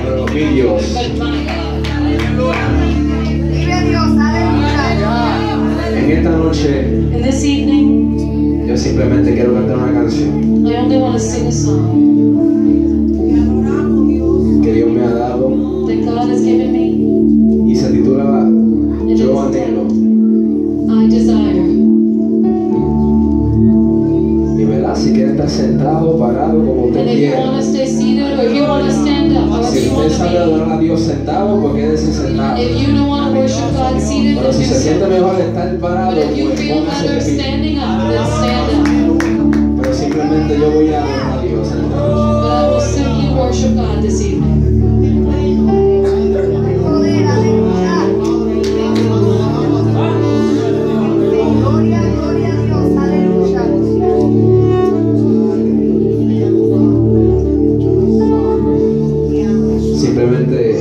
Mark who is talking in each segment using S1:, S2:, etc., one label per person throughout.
S1: pero mi Dios. En esta noche,
S2: In this evening,
S1: yo simplemente quiero cantar una canción
S2: I only want to sing a song
S1: que Dios me ha dado
S2: that God has given me.
S1: y se titula
S2: It is
S1: Yo anhelo.
S2: I desire.
S1: Y verdad, si quiere estar sentado, parado, como usted
S2: And if you
S1: quiera.
S2: want to stay seated or if you want to stand up, however
S1: Si
S2: you
S1: usted
S2: want to
S1: sabe
S2: be.
S1: adorar a Dios sentado, pues quédese sentado.
S2: If you don't want to worship God seated,
S1: Pero
S2: then
S1: si
S2: do
S1: se siente
S2: so.
S1: mejor estar parado,
S2: But if you
S1: pues
S2: feel
S1: póngase
S2: better
S1: de pie.
S2: standing up, then stand up.
S1: Pero simplemente yo voy a adorar a Dios en esta noche.
S2: But I will simply worship God this evening.
S1: Simplemente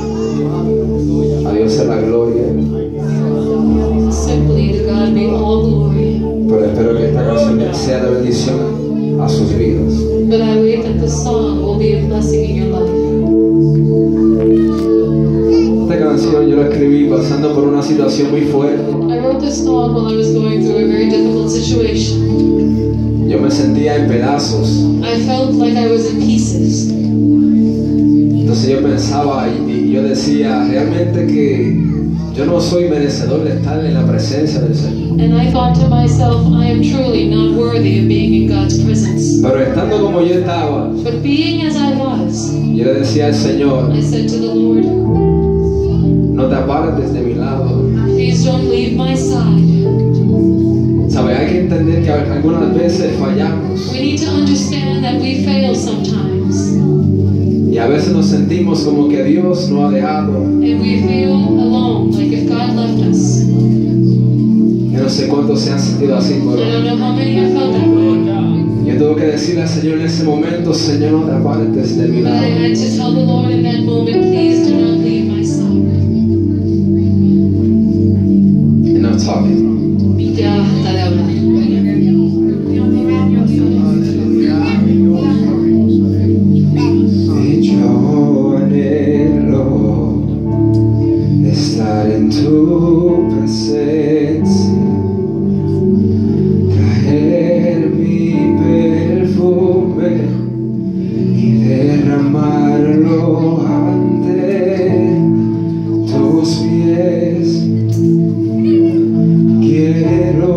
S1: a Dios sea la gloria,
S2: Simply to God be all glory.
S1: pero espero que esta canción sea de bendición a sus vidas.
S2: But I wait that the song will be a blessing in your life.
S1: Esta canción yo la escribí pasando por una situación muy fuerte.
S2: I wrote this song while I was going through a very difficult situation.
S1: Yo me sentía en pedazos.
S2: I felt like I was in pieces.
S1: Entonces yo pensaba y yo decía realmente que yo no soy merecedor de estar en la presencia del Señor.
S2: And I thought to myself, I am truly not worthy of being in God's presence.
S1: Pero estando como yo estaba,
S2: But being as I was,
S1: yo le decía al Señor,
S2: I said to the Lord,
S1: no te apartes de mi lado.
S2: please don't leave my side.
S1: ¿Sabes? Hay que entender que algunas veces fallamos
S2: We need to understand that we fail sometimes.
S1: y a veces nos sentimos como que Dios nos ha dejado.
S2: And we feel alone, like if God left us.
S1: Yo no sé cuántos se han sentido así,
S2: I
S1: pero
S2: don't know how many have felt that way.
S1: yo tengo que decirle al Señor en ese momento, Señor, no te apartes de mi
S2: But I
S1: lado.
S2: had to tell the Lord in that moment, please do not leave my side.
S1: And I'm talking.
S2: Ya estaré hablando.
S1: Y yo anhelo estar en tu presencia, traer mi perfume y derramarlo ante tus pies. Quiero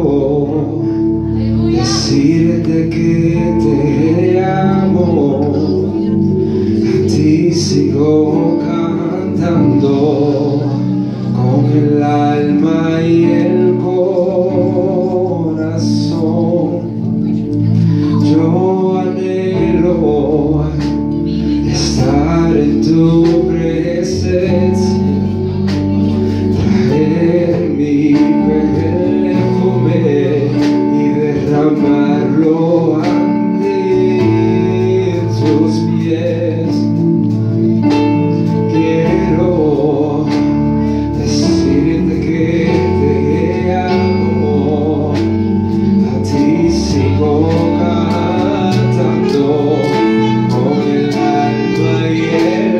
S1: decirte que te amo, a ti sigo cantando con el alma y el corazón. Yo anhelo estar en tu presencia, traer mi perfume y derramarlo ante tus pies. Quiero decirte que te amo, a ti sigo cantando con el alma y el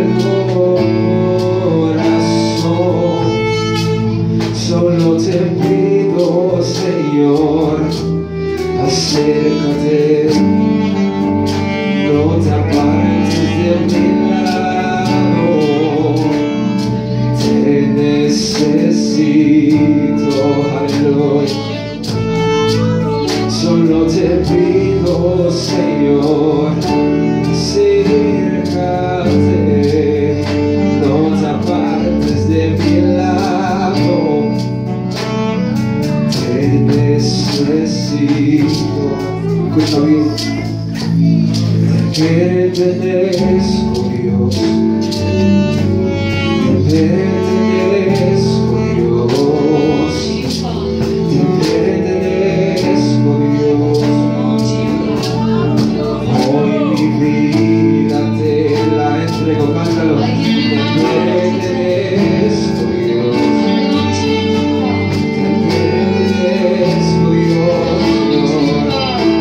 S1: corazón. Solo te pido, Señor, acércate, no te apartes de mi lado, te necesito, aleluya. Solo te pido, Señor, acércate, no te apartes de mi lado, te necesito. Escucha bien. Te pertenezco, Dios, te pertenezco, Dios, te pertenezco, Dios. Hoy mi vida te la entrego, cántalo. Te pertenezco, Dios, te pertenezco, Dios.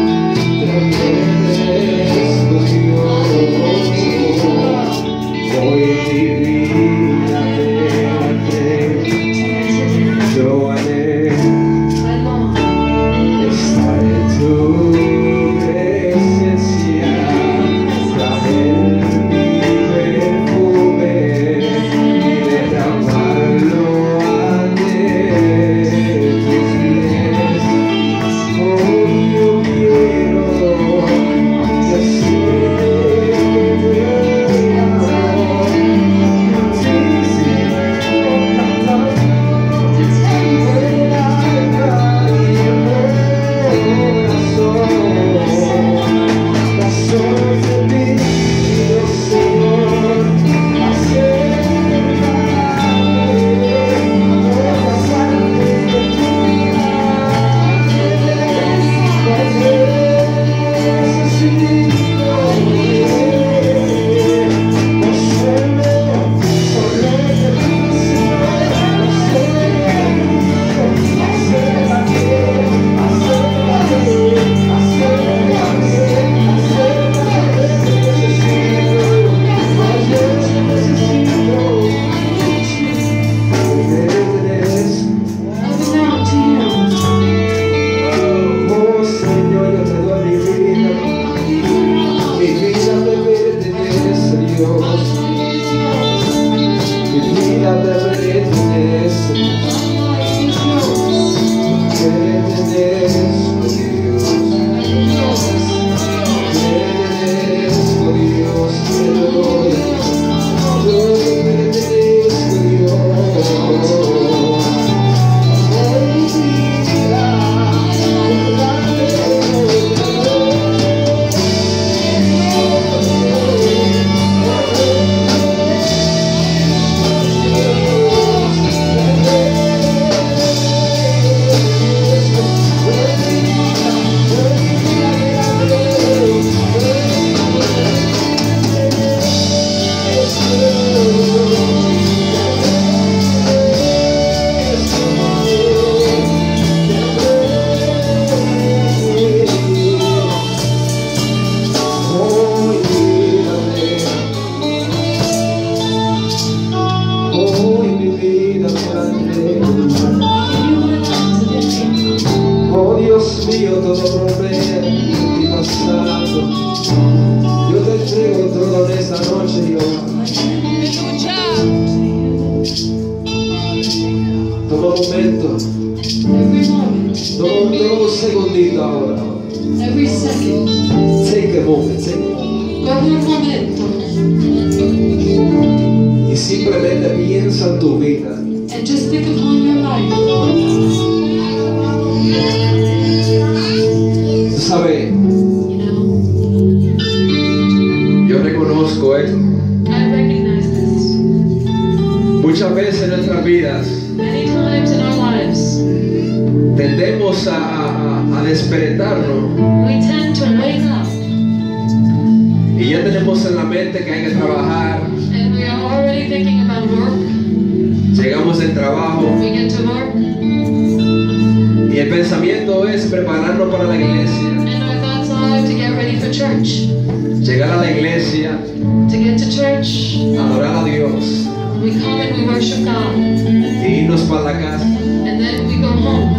S1: Te pertenezco, Dios. Hoy mi vida te yo estar en tu presencia, traer mi perfume y derramarlo ante tus pies. Hoy yo quiero y simplemente piensa en tu vida.
S2: And just think upon your life.
S1: ¿Sabe? Yo reconozco esto.
S2: I recognize this.
S1: Muchas veces en nuestras vidas
S2: Many times in our lives,
S1: tendemos a despertarnos.
S2: we tend to wake up
S1: Y ya tenemos en la mente que hay que trabajar.
S2: and we are already thinking about work.
S1: Llegamos del trabajo
S2: We get to work
S1: y el pensamiento es prepararnos para la iglesia.
S2: and our thoughts are to get ready for church.
S1: Llegar a la iglesia,
S2: To get to church,
S1: adorar a Dios
S2: we come and we worship God.
S1: y irnos para la casa.
S2: And then we go home.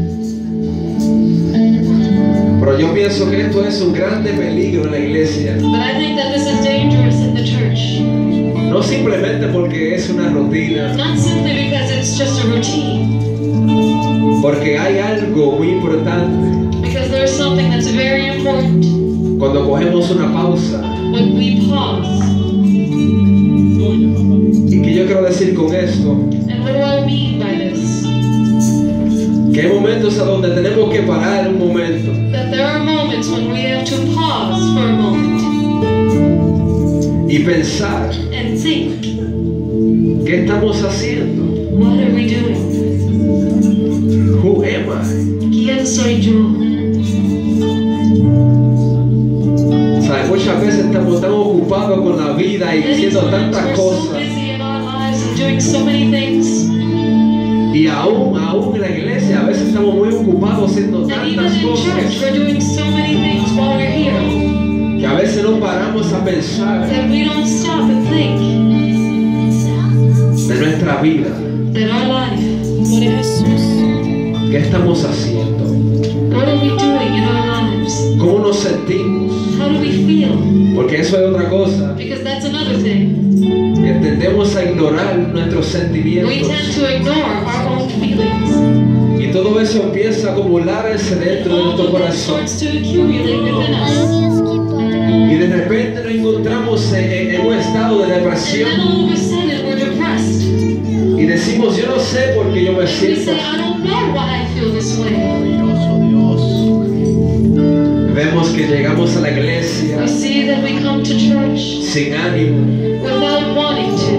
S1: Pero yo pienso que esto es un grande peligro en la iglesia.
S2: But I think that this is dangerous in the church.
S1: No simplemente porque es una rutina,
S2: Not simply because it's just a routine.
S1: porque hay algo muy importante
S2: Because there's something that's very important
S1: cuando cogemos una pausa.
S2: when we pause.
S1: Y que yo quiero decir con esto,
S2: And what do I mean by this?
S1: que hay momentos a donde tenemos que parar un momento
S2: That there are moments when we have to pause for a moment
S1: y pensar,
S2: and think,
S1: ¿qué estamos haciendo?
S2: what are we doing?
S1: Who am I?
S2: ¿Quién soy yo?
S1: ¿Sabes? Muchas veces estamos tan ocupados con la vida y
S2: Many
S1: haciendo
S2: times
S1: tantas
S2: we're so
S1: cosas.
S2: busy in our lives and doing so many things.
S1: Y aún en la iglesia a veces estamos muy ocupados haciendo
S2: And even
S1: tantas
S2: in church,
S1: cosas
S2: we're doing so many things while we're here
S1: que a veces no paramos a pensar
S2: that we don't stop and think,
S1: nuestra vida,
S2: that our life,
S1: ¿qué estamos haciendo?
S2: what are we doing in our lives?
S1: ¿Cómo nos sentimos?
S2: How do we feel?
S1: Porque eso es otra cosa.
S2: Because that's another thing.
S1: Tendemos a ignorar nuestros
S2: We
S1: sentimientos.
S2: tend to ignore our own feelings.
S1: Y todo eso empieza a acumularse dentro de
S2: All
S1: nuestro
S2: of this
S1: corazón.
S2: starts to accumulate within us.
S1: Y de repente nos encontramos en un estado de
S2: And
S1: depresión.
S2: then all of a sudden we're depressed.
S1: Y decimos, yo no sé por qué yo me
S2: And we
S1: siento
S2: say, I
S1: así.
S2: don't know why I feel this way.
S1: Vemos que llegamos a la iglesia
S2: We see that we come to church
S1: sin ánimo.
S2: without wanting to.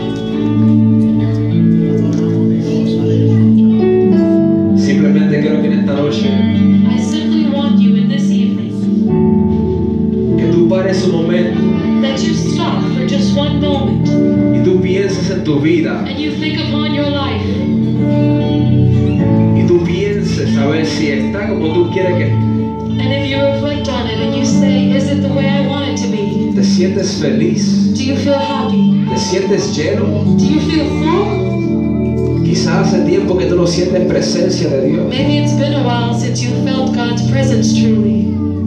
S1: Simplemente quiero que en esta noche
S2: I simply want you in this evening
S1: que tú pares un momento
S2: that you stop for just one moment
S1: y tú pienses en tu vida
S2: and you think upon your life
S1: y tú pienses a ver si está como tú quieres que esté.
S2: and if you reflect on it and you say, is it the way I want it to be?
S1: ¿Te sientes feliz?
S2: Do you feel happy?
S1: ¿Te sientes lleno?
S2: Do you feel full?
S1: Quizás hace tiempo que tú no sientes presencia de Dios.
S2: Maybe it's been a while since you felt God's presence truly.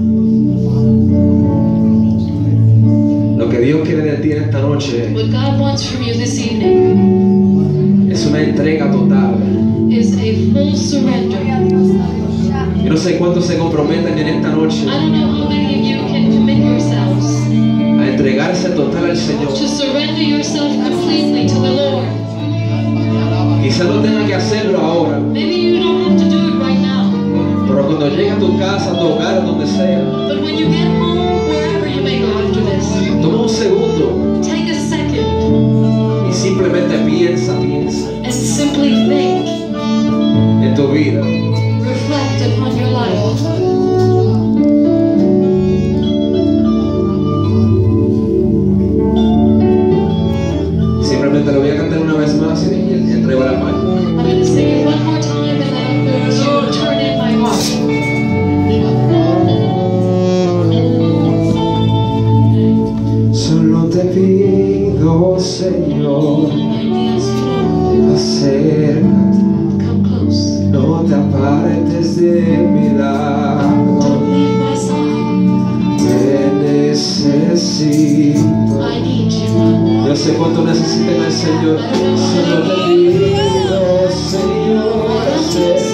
S1: Lo que Dios quiere de ti en esta noche
S2: What God wants from you this evening
S1: es una entrega total.
S2: is a full surrender.
S1: Yo no sé cuántos se comprometen en esta noche
S2: I don't know how many of you can commit yourselves
S1: a entregarse total al Señor.
S2: to surrender yourself completely to the Lord.
S1: Quizás no tengas que hacerlo ahora,
S2: Maybe you don't have to do it right now,
S1: pero cuando llegue a tu casa, a tu hogar, donde sea,
S2: but when you get home, wherever you may go after this,
S1: toma un segundo
S2: take a second
S1: y simplemente piensa
S2: and simply think,
S1: en tu vida.
S2: reflect upon your life.
S1: Simplemente lo voy a cantar una vez más y entrego la mano.
S2: I'm going to sing it one more time and then I'm going to turn in my heart.
S1: Solo te pido, Señor, acércate,
S2: Come close.
S1: no te apartes de mi lado.
S2: Don't leave my side.
S1: Te necesito.
S2: I need you.
S1: Yo sé cuánto necesitan al Señor. Solo te pido, Señor, acércate.